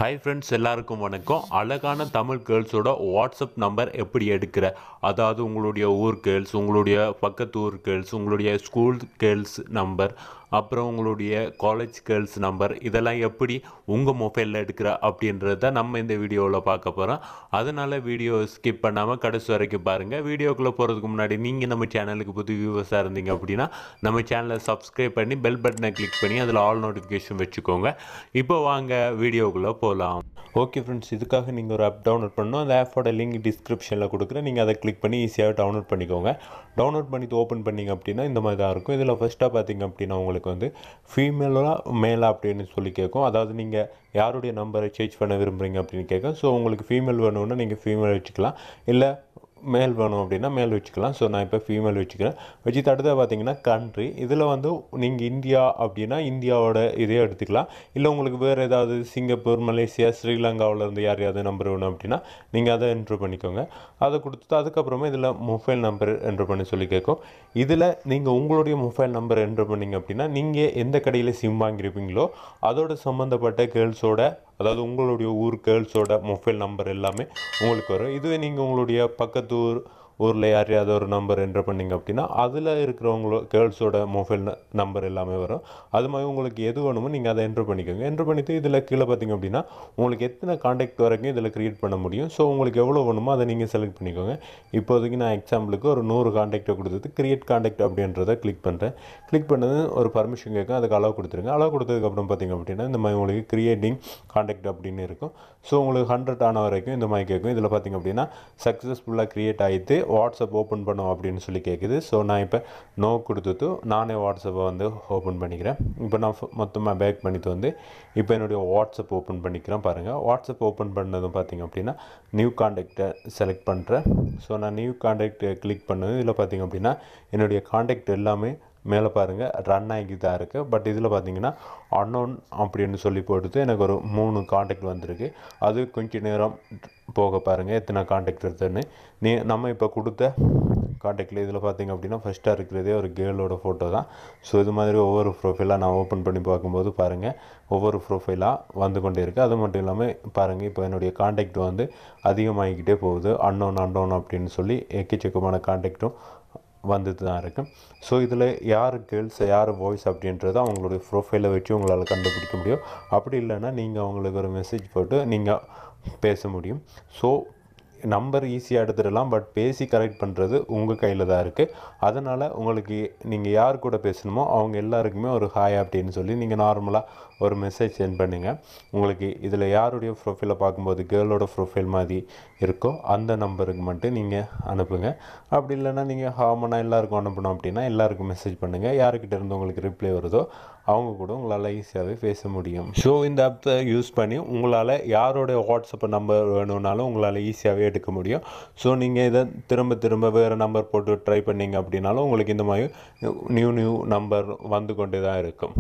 Hi friends, எல்லாருக்கும் வணக்கம். அழகான தமிழ் கேர்ள்ஸோட வாட்ஸ்அப் நம்பர் எப்படி எடுக்கிற, அதாவது உங்களுடைய ஊர் கேர்ள்ஸ், உங்களுடைய பக்கத்து ஊர் கேர்ள்ஸ், உங்களுடைய ஸ்கூல் கேர்ள்ஸ் நம்பர், அப்புறம் உங்களுடைய காலேஜ் கேர்ள்ஸ் நம்பர், இதெல்லாம் எப்படி உங்கள் மொபைலில் எடுக்கிற அப்படின்றத நம்ம இந்த வீடியோவில் பார்க்க போகிறோம். அதனால் வீடியோ ஸ்கிப் பண்ணாமல் கடைசி வரைக்கும் பாருங்கள். வீடியோக்குள்ளே போகிறதுக்கு முன்னாடி நீங்கள் நம்ம சேனலுக்கு புது வியூவர்ஸாக இருந்தீங்க அப்படின்னா நம்ம சேனலை சப்ஸ்கிரைப் பண்ணி பெல் பட்டனை கிளிக் பண்ணி அதில் ஆல் நோட்டிஃபிகேஷன் வச்சுக்கோங்க. இப்போ வாங்க வீடியோக்குள்ளே போகலாம். ஓகே ஃப்ரெண்ட்ஸ், இதுக்காக நீங்கள் ஒரு ஆப் டவுன்லோட் பண்ணணும். அந்த ஆப்போட லிங்க் டிஸ்கிரிப்ஷனில் கொடுக்குறேன். நீங்கள் அதை கிளிக் பண்ணி ஈஸியாக டவுன்லோட் பண்ணிக்கோங்க. டவுன்லோட் பண்ணிட்டு ஓப்பன் பண்ணிங்க அப்படின்னா இந்த மாதிரி தான் இருக்கும். இதில் ஃபஸ்ட்டாக பார்த்தீங்க அப்படின்னா உங்களுக்கு வந்து ஃபீமேலா மேலா அப்படின்னு சொல்லி கேட்கும். அதாவது நீங்கள் யாருடைய நம்பரை சேஞ்ச் பண்ண விரும்புகிறீங்க அப்படின்னு கேட்கும். ஸோ உங்களுக்கு ஃபீமேல் வேணும்னா நீங்கள் ஃபீமேல் வச்சுக்கலாம், இல்லை மேல் வேணும் அப்படின்னா மேல் வச்சுக்கலாம். ஸோ நான் இப்போ ஃபீமேல் வச்சுக்கிறேன். வச்சுட்டு அடுத்தது பார்த்தீங்கன்னா கண்ட்ரி, இதில் வந்து நீங்கள் இந்தியா அப்படின்னா இந்தியாவோட இதே எடுத்துக்கலாம். இல்லை உங்களுக்கு வேறு ஏதாவது சிங்கப்பூர், மலேசியா, ஸ்ரீலங்காவிலேருந்து யாரையாவது நம்பர் வேணும் அப்படின்னா நீங்கள் அதை என்ட்ரு பண்ணிக்கோங்க. அதை கொடுத்துட்டு அதுக்கப்புறமா இதில் மொபைல் நம்பர் என்ட்ரு பண்ணி சொல்லி கேட்கும். இதில் நீங்கள் உங்களுடைய மொபைல் நம்பர் என்ட்ரு பண்ணிங்க அப்படின்னா நீங்கள் எந்த கடையில் சிம் வாங்கியிருப்பீங்களோ அதோட சம்மந்தப்பட்ட கேர்ள்ஸோட, அதாவது உங்களுடைய ஊர் கேர்ள்ஸோட மொபைல் நம்பர் எல்லாமே உங்களுக்கு வரும். இதுவே நீங்கள் உங்களுடைய பக்கத்து ஊரில் யாரையாவது ஒரு நம்பர் என்ட்ரு பண்ணிங்க அப்படின்னா அதில் இருக்கிறவங்களோ கேர்ள்ஸோட மொபைல் நம்பர் எல்லாமே வரும். அது மாதிரி உங்களுக்கு எது வேணுமோ நீங்கள் அதை என்ட்ரு பண்ணிக்கோங்க. என்ட்ரு பண்ணிவிட்டு இதில் கீழே பார்த்திங்க அப்படின்னா உங்களுக்கு எத்தனை காண்டாக்ட் வரைக்கும் இதில் க்ரியேட் பண்ண முடியும். ஸோ உங்களுக்கு எவ்வளோ வேணுமோ அதை நீங்கள் செலக்ட் பண்ணிக்கோங்க. இப்போதைக்கு நான் எக்ஸாம்பிளுக்கு ஒரு 100 காண்டாக்டை கொடுத்தது க்ரியேட் காண்டாக்ட் அப்படின்றத கிளிக் பண்ணுறேன். கிளிக் பண்ணது ஒரு பர்மிஷன் கேட்கும், அதுக்கு அளவு கொடுத்துருங்க. அளவு கொடுத்ததுக்கப்புறம் பார்த்திங்க அப்படின்னா இந்த மாதிரி உங்களுக்கு க்ரியேட்டிங் காண்டாக்ட் அப்படின்னு இருக்கும். ஸோ உங்களுக்கு 100 ஆன வரைக்கும் இந்த மாதிரி கேட்கும். இதில் பார்த்திங்க அப்படின்னா சக்ஸஸ்ஃபுல்லாக க்ரியேட் ஆகிட்டு வாட்ஸ்அப் ஓப்பன் பண்ணோம் அப்படின்னு சொல்லி கேட்குது. ஸோ நான் இப்போ நோ கொடுத்துட்டு நானே வாட்ஸ்அப்பை வந்து ஓப்பன் பண்ணிக்கிறேன். இப்போ நான் மொத்தமாக பேக் பண்ணிட்டு வந்து இப்போ என்னுடைய வாட்ஸ்அப் ஓப்பன் பண்ணிக்கிறேன். பாருங்கள், வாட்ஸ்அப் ஓப்பன் பண்ணதும் பார்த்திங்க அப்படின்னா நியூ காண்டாக்டை செலக்ட் பண்ணுறேன். ஸோ நான் நியூ காண்டாக்ட் கிளிக் பண்ணது. இதில் பார்த்திங்க அப்படின்னா என்னுடைய காண்டாக்ட் எல்லாமே மேலே பாருங்கள் ரன் ஆகி தான் இருக்குது. பட் இதில் பார்த்தீங்கன்னா அன்னோன் அப்படின்னு சொல்லி போட்டுட்டு எனக்கு ஒரு 3 காண்டாக்ட் வந்திருக்கு. அது கொஞ்சம் நேரம் போக பாருங்கள் எத்தனை காண்டாக்ட் இருக்குதுன்னு. நம்ம இப்போ கொடுத்த காண்டாக்டில் இதில் பார்த்திங்க அப்படின்னா ஃபஸ்ட்டாக இருக்கிறதே ஒரு கேர்ளோட ஃபோட்டோ தான். ஸோ இது மாதிரி ஒவ்வொரு ப்ரொஃபைலாக நான் ஓப்பன் பண்ணி பார்க்கும்போது பாருங்கள் ஒவ்வொரு ப்ரொஃபைலாக வந்து கொண்டே இருக்குது. அது மட்டும் இல்லாமல் பாருங்கள் இப்போ என்னுடைய காண்டாக்ட் வந்து அதிகமாகிக்கிட்டே போகுது. அன்னோன் அப்படின்னு சொல்லி எக்கச்சக்கமான காண்டாக்டும் வந்துட்டு தான் இருக்குது. ஸோ இதில் யார் கேர்ள்ஸ் யார் பாய்ஸ் அப்படின்றத அவங்களுடைய ப்ரொஃபைலை வச்சு உங்களால் கண்டுபிடிக்க முடியும். அப்படி இல்லைன்னா நீங்கள் அவங்களுக்கு ஒரு மெசேஜ் போட்டு நீங்கள் பேச முடியும். ஸோ நம்பர் ஈஸியாக எடுத்துடலாம், பட் பேசி கரெக்ட் பண்ணுறது உங்கள் கையில் தான் இருக்குது. அதனால் உங்களுக்கு நீங்கள் யார் கூட பேசணுமோ அவங்க எல்லாருக்குமே ஒரு ஹாய் அப்படின்னு சொல்லி நீங்கள் நார்மலாக ஒரு மெசேஜ் சென்ட் பண்ணுங்கள். உங்களுக்கு இதில் யாருடைய ப்ரொஃபைலை பார்க்கும்போது கேர்ளோட ப்ரொஃபைல் மாதிரி இருக்கோ அந்த நம்பருக்கு மட்டும் நீங்கள் அனுப்புங்க. அப்படி இல்லைன்னா நீங்கள் காமனாக எல்லாருக்கும் அனுப்பணும் அப்படின்னா எல்லாருக்கும் மெசேஜ் பண்ணுங்கள். யாருக்கிட்ட இருந்து உங்களுக்கு ரிப்ளை வருதோ அவங்க கூட உங்களால் ஈஸியாகவே பேச முடியும். ஸோ இந்த ஆப்பை யூஸ் பண்ணி உங்களால் யாரோடைய வாட்ஸ்அப் நம்பர் வேணும்னாலும் உங்களால் ஈஸியாகவே எடுக்க முடியும். ஸோ நீங்கள் இதை திரும்ப வேறு நம்பர் போட்டு ட்ரை பண்ணிங்க அப்படின்னாலும் உங்களுக்கு இந்த மாதிரி நியூ நம்பர் வந்து கொண்டே தான் இருக்கும்.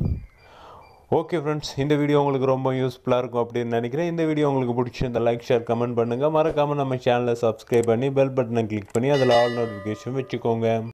ஓகே ஃப்ரெண்ட்ஸ், இந்த வீடியோ உங்களுக்கு ரொம்ப யூஸ்ஃபுல்லாக இருக்கும் அப்படின்னு நினைக்கிறேன். இந்த வீடியோ உங்களுக்கு பிடிச்சிருந்த லைக், ஷேர், கமெண்ட் பண்ணுங்கள். மறக்காமல் நம்ம சேனலை சப்ஸ்கிரைப் பண்ணி பெல் பட்டனை கிளிக் பண்ணி அதில் ஆல் நோட்டிஃபிகேஷன் வச்சுக்கோங்க.